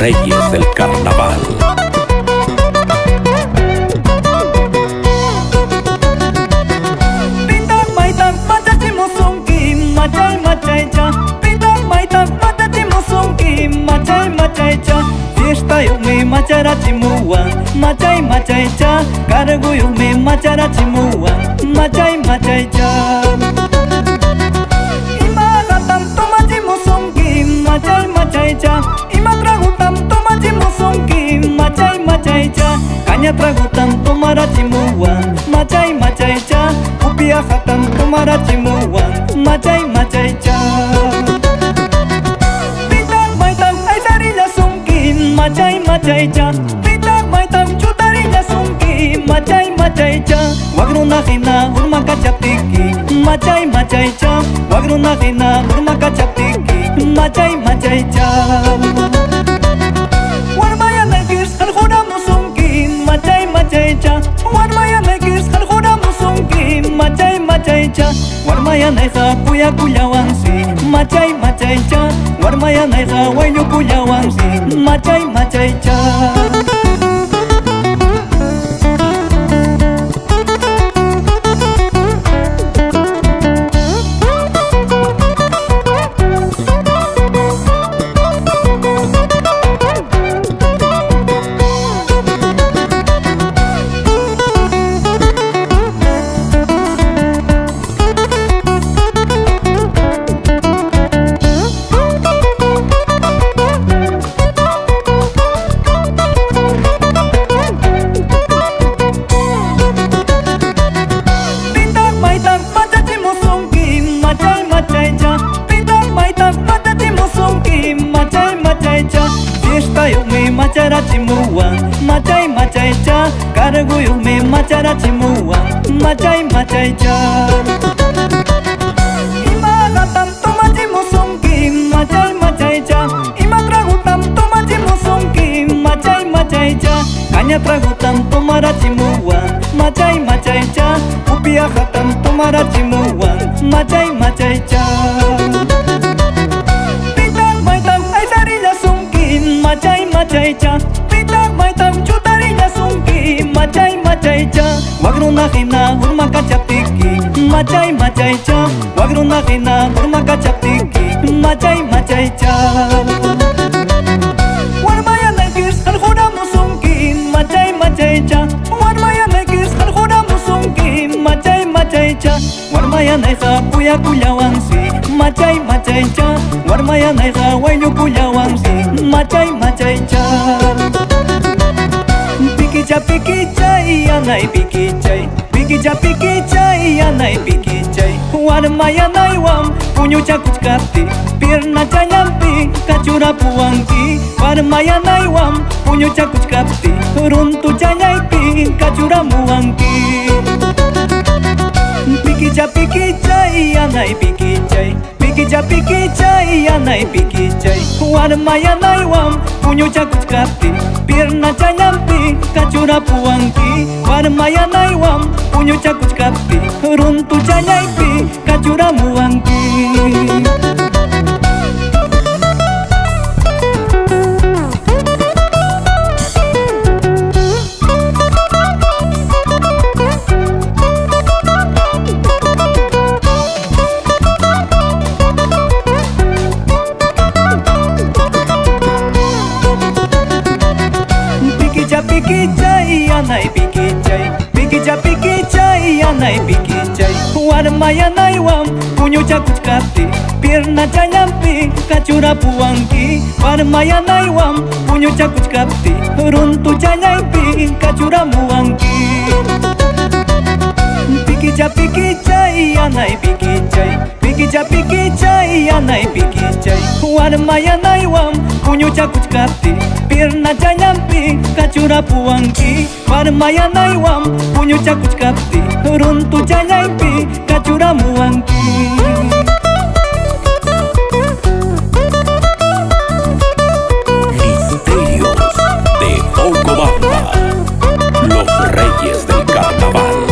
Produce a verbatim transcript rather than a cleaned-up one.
reyes del carnaval. Fiesta yo me machara chimuan, machay machay cha, cargo yo me machara chimuan, machay machay cha. Ima gatam toma chimusongi, machay machay cha, ima tragutam toma chimusongi, machay machay cha, caña tragutam tomara chimuan, machay machay cha, upia hatam tomara chimuan, machay machay cha. Machay machay cha, pitak maitam chutarinya sungki. Machay machay cha, wagruna hina urma kachaptiki. Machay machay cha, wagruna hina urma kachaptiki. Machay machay cha. Warmaya negis al jura musungki. Machay machay cha, warmaya negis al jura musungki. Machay machay cha, warmaya neha kuya kuya wansi. Machay machay cha, warmaya neha wayu kuya wansi. Machay machay cha. Fiesta yo me machara chimuan, machay machay cha, cargo yo me machara chimuan, machay machay cha. Ima gatam toma chimusongi, machay machay cha, ima tragutam toma chimusongi, machay machay cha, caña tragutam tomara chimuan, machay machay cha, upia hatam tomara chimuan, machay machay cha. Machay machay cha, pitak maitam chutarinya sungki. Machay machay cha, wagruna hina urma kachaptiki. Machay machay cha, wagruna hina urma kachaptiki. Machay machay cha. Warmaya negis al jura musungki. Machay machay cha, warmaya negis al jura musungki. Machay machay cha, warmaya neha kuya kuya wansi. Machay machay cha, warmaya neha wayu kuya wansi. Machay machay cha. Piki cha piki chay, anay piki chay. Piki cha piki chay, anay piki chay. Warmaya naywam, puño cha kuchkapti. Pierna chayampi, kachura puanki. Warmaya naywam, puño cha kuchkapti. Runtu chayaypi, kachura muanki. Piki cha piki chay, anay piki chay. Piki cha piki chay, anay piki chay. Warmaya naywam, puño cha kuchkapti. Pierna chayampi, kachura puanki. Warmaya naywam, puño cha kuchkapti. Runtu chayaypi, kachura muanki. Piki chay, anay piki chay. Piki cha piki chay, anay piki chay. Warmaya naywam, puño cha kuchkapti. Pierna chayampi, kachura puanki. Warmaya naywam, puño cha kuchkapti. Runtu chayaypi, kachura muanki. Piki cha piki chay, anay piki chay. Piki cha piki chay, anay piki chay. Warmaya naywam, puño cha kuchkapti. Pierna chayampi, kachura puanki. Warmaya naywam, puño cha kuchkapti. Runtu chayaypi, kachura muanki. Misterios de Ocobamba, los reyes del carnaval.